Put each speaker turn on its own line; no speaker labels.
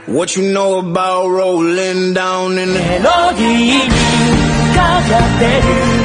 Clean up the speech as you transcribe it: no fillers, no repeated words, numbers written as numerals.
What you know about rolling down in the
メロディーにかかってる